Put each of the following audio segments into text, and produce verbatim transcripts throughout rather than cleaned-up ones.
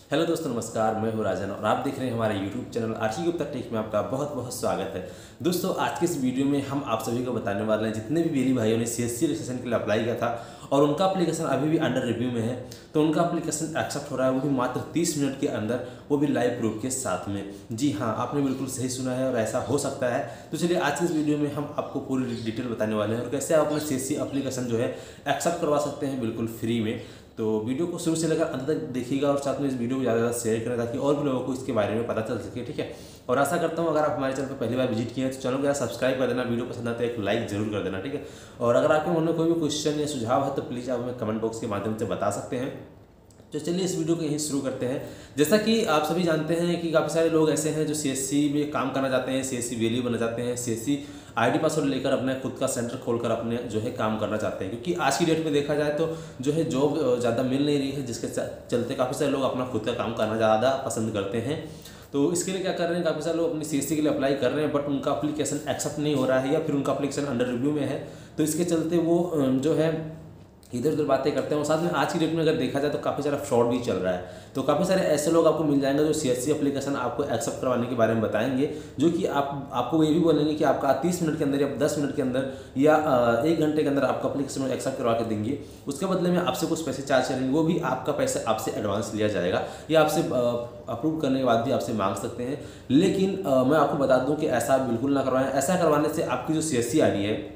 Hello दोस्तों, नमस्कार। मैं हूं राजन और आप देख रहे हैं हमारे YouTube channel RT Gupta tech में आपका बहुत बहुत स्वागत है। दोस्तों, आज के इस वीडियो में हम आप सभी को बताने वाले हैं जितने भी वीएलई भाइयों ने सीएससी रजिस्ट्रेशन के लिए अप्लाई किया था और उनका एप्लीकेशन अभी भी अंडर रिव्यू में है, तो उनका एप्लीकेशन एक्सेप्ट हो रहा है, वो भी मात्र तीस मिनट के अंदर, वो भी लाइव प्रूफ के साथ में। जी हाँ, आपने बिल्कुल सही सुना है और ऐसा हो सकता है। तो चलिए आज की इस वीडियो में हम आपको पूरी डिटेल बताने वाले हैं और कैसे आप अपना सीएससी एप्लीकेशन जो है एक्सेप्ट करवा सकते हैं बिल्कुल फ्री में। तो वीडियो को शुरू से लेकर अंत तक देखिएगा और साथ में इस वीडियो को ज़्यादा ज़्यादा शेयर करें ताकि और भी लोगों को इसके बारे में पता चल सके। ठीक है, और आशा करता हूँ अगर आप हमारे चैनल पर पहली बार विजिट किए हैं तो चैनल को यार सब्सक्राइब कर देना, वीडियो पसंद आता है एक लाइक जरूर कर देना। ठीक है, और अगर आपके मन में कोई भी क्वेश्चन या सुझाव है तो प्लीज़ आप हमें कमेंट बॉक्स के माध्यम से बता सकते हैं। तो चलिए इस वीडियो को यहीं शुरू करते हैं। जैसा कि आप सभी जानते हैं कि काफ़ी सारे लोग ऐसे हैं जो सीएससी में काम करना चाहते हैं, सीएससी वीएलई बनना चाहते हैं, सीएससी आईडी पासवर्ड लेकर अपने खुद का सेंटर खोलकर अपने जो है काम करना चाहते हैं, क्योंकि आज की डेट में देखा जाए तो जो है जॉब ज़्यादा मिल नहीं रही है, जिसके चलते काफ़ी सारे लोग अपना खुद का काम करना ज़्यादा पसंद करते हैं। तो इसके लिए क्या कर रहे हैं, काफ़ी सारे लोग अपनी सीएससी के लिए अप्लाई कर रहे हैं बट उनका एप्लीकेशन एक्सेप्ट नहीं हो रहा है या फिर उनका एप्लीकेशन अंडर रिव्यू में है। तो इसके चलते वो जो है इधर उधर बातें करते हैं और साथ में आज की डेट में अगर देखा जाए तो काफ़ी सारा फ्रॉड भी चल रहा है। तो काफ़ी सारे ऐसे लोग आपको मिल जाएंगे जो सीएससी एप्लीकेशन आपको एक्सेप्ट करवाने के बारे में बताएंगे, जो कि आप आपको ये भी बोलेंगे कि आपका तीस मिनट के अंदर या दस मिनट के अंदर या एक घंटे के अंदर आपका एप्लीकेशन एक्सेप्ट करवा के देंगे। उसके बदले में आपसे कुछ पैसे चार्ज करेंगे, वो भी आपका पैसा आपसे एडवांस लिया जाएगा या आपसे अप्रूव करने के बाद भी आपसे मांग सकते हैं। लेकिन मैं आपको बता दूँ कि ऐसा बिल्कुल ना करवाएं। ऐसा करवाने से आपकी जो सीएससी आईडी है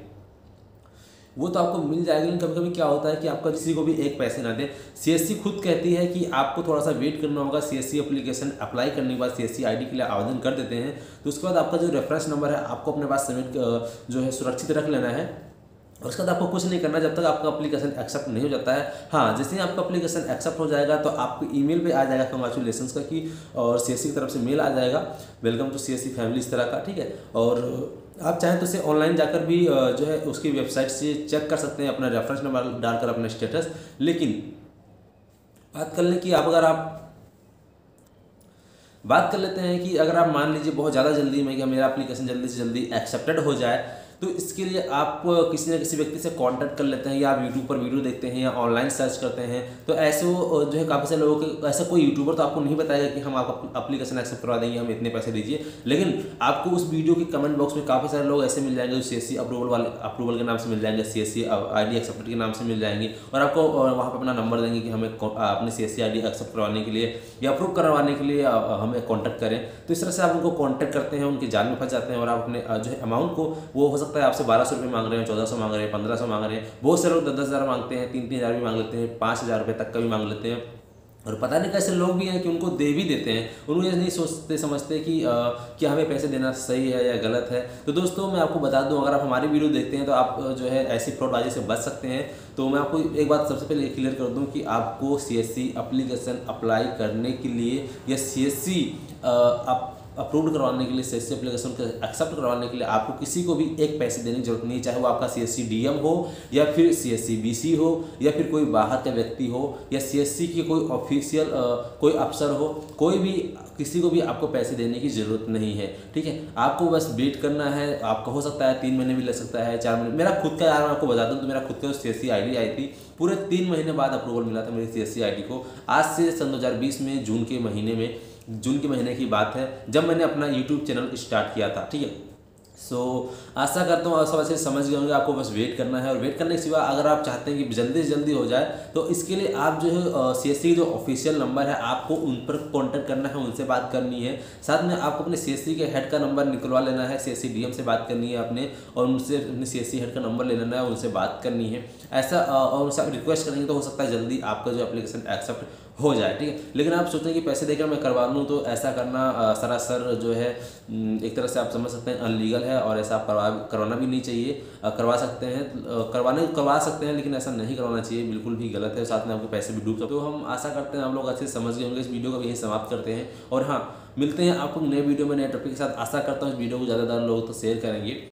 वो तो आपको मिल जाएगा, लेकिन कभी कभी क्या होता है कि आपका किसी को भी एक पैसे ना दे। सीएससी खुद कहती है कि आपको थोड़ा सा वेट करना होगा। सीएससी एप्लीकेशन अप्लाई करने के बाद सीएससी आईडी के लिए आवेदन कर देते हैं, तो उसके बाद आपका जो रेफरेंस नंबर है आपको अपने पास सबमिट जो है सुरक्षित रख लेना है और उसके बाद आपको कुछ नहीं करना जब तक आपका एप्लीकेशन एक्सेप्ट नहीं हो जाता है। हाँ, जैसे ही आपका एप्लीकेशन एक्सेप्ट हो जाएगा तो आपको ईमेल पे आ जाएगा कंग्रेचुलेशंस का कि, और सीएससी की तरफ से मेल आ जाएगा वेलकम टू सीएससी फैमिली इस तरह का। ठीक है, और आप चाहें तो इसे ऑनलाइन जाकर भी जो है उसकी वेबसाइट से चेक कर सकते हैं अपना रेफरेंस नंबर डालकर अपना स्टेटस। लेकिन बात कर लें कि आप अगर आप बात कर लेते हैं कि अगर आप मान लीजिए बहुत ज़्यादा जल्दी में कि मेरा एप्लीकेशन जल्दी से जल्दी एक्सेप्टेड हो जाए, तो इसके लिए आप किसी न किसी व्यक्ति से कांटेक्ट कर लेते हैं या आप यूट्यूब पर वीडियो देखते हैं या ऑनलाइन सर्च करते हैं। तो ऐसे जो है काफ़ी सारे लोगों के ऐसा कोई यूट्यूबर तो आपको नहीं बताएगा कि हम आपका एप्लीकेशन एक्सेप्ट करवा देंगे, हम इतने पैसे दीजिए। लेकिन आपको उस वीडियो के कमेंट बॉक्स में काफ़ी सारे लोग ऐसे मिल जाएंगे जो सीएससी अप्रूवल वाले अप्रूवल के नाम से मिल जाएंगे, सीएससी आईडी एक्सेप्ट के नाम से मिल जाएंगे और आपको वहाँ पर अपना नंबर देंगे कि हमें अपने सीएससी आईडी एक्सेप्ट करवाने के लिए या अप्रूव करवाने के लिए हमें कॉन्टैक्ट करें। तो इस तरह से आप उनको कॉन्टैक्ट करते हैं, उनके जाल में फंस जाते हैं और आप अपने जो है अमाउंट को, वो हो सकता है आपसे बारह सौ रुपये मांग रहे हैं, चौदह सौ मांग रहे हैं, पंद्रह सौ मांग रहे हैं, बहुत से लोग दस दस हज़ार मांगते हैं, तीन तीन हज़ार भी मांग लेते हैं, पाँच हज़ार रुपये तक का भी मांग लेते हैं। और पता नहीं कैसे लोग भी हैं कि उनको दे भी देते हैं, उनको ये नहीं सोचते समझते कि आ, क्या हमें पैसे देना सही है या गलत है। तो दोस्तों मैं आपको बता दूं, अगर आप हमारी वीडियो देखते हैं तो आप जो है ऐसी फ्रॉडबाजी से बच सकते हैं। तो मैं आपको एक बात सबसे पहले क्लियर कर दूं कि आपको सीएससी एप्लीकेशन अप्लाई करने के लिए या सीएससी अप्रूव करवाने के लिए, सीएससी एप्लीकेशन को एक्सेप्ट करवाने के लिए आपको किसी को भी एक पैसे देने की जरूरत नहीं है, चाहे वो आपका सीएससी डीएम हो या फिर सीएससी बीसी हो या फिर कोई बाहर का व्यक्ति हो या सीएससी की कोई ऑफिशियल कोई अफसर हो, कोई भी किसी को भी आपको पैसे देने की ज़रूरत नहीं है। ठीक है, आपको बस वेट करना है। आपका हो सकता है तीन महीने भी लग सकता है, चार महीने। मेरा खुद का यार मैं आपको बता दूं तो मेरा खुद का सीएससी आईडी आई थी, पूरे तीन महीने बाद अप्रूवल मिला था मेरी सीएससी आईडी को। आज से सन दो हज़ार बीस में जून के महीने में जून के महीने की बात है जब मैंने अपना यूट्यूब चैनल स्टार्ट किया था। ठीक है, सो so, आशा करता हूँ आप सब ऐसे समझ गए होंगे। आपको बस वेट करना है और वेट करने के सिवा अगर आप चाहते हैं कि जल्दी से जल्दी हो जाए तो इसके लिए आप जो है सीएससी जो ऑफिशियल नंबर है आपको उन पर कांटेक्ट करना है, उनसे बात करनी है। साथ में आपको अपने सीएससी के हेड का नंबर निकलवा लेना है, सीएससी डीएम से बात करनी है अपने, और उनसे अपने सीएससी हेड का नंबर ले लेना है, उनसे बात करनी है। ऐसा और उनसे आप रिक्वेस्ट करेंगे तो हो सकता है जल्दी आपका जो एप्लीकेशन एक्सेप्ट हो जाए। ठीक है, लेकिन आप सोचें कि पैसे देकर मैं करवा लूँ तो ऐसा करना सरासर जो है एक तरह से आप समझ सकते हैं अनलीगल है और ऐसा आप करवा करवाना भी नहीं चाहिए। करवा सकते हैं, करवाने करवा सकते हैं लेकिन ऐसा नहीं करवाना चाहिए, बिल्कुल भी गलत है। साथ में आपके पैसे भी डूब सकते। तो हम आशा करते हैं आप लोग अच्छे से समझ गए होंगे। इस वीडियो को भी यहीं समाप्त करते हैं और हाँ, मिलते हैं आपको नए वीडियो में नए टॉपिक के साथ। आशा करता हूँ इस वीडियो को ज़्यादा ज़्यादा लोग तो शेयर करेंगे।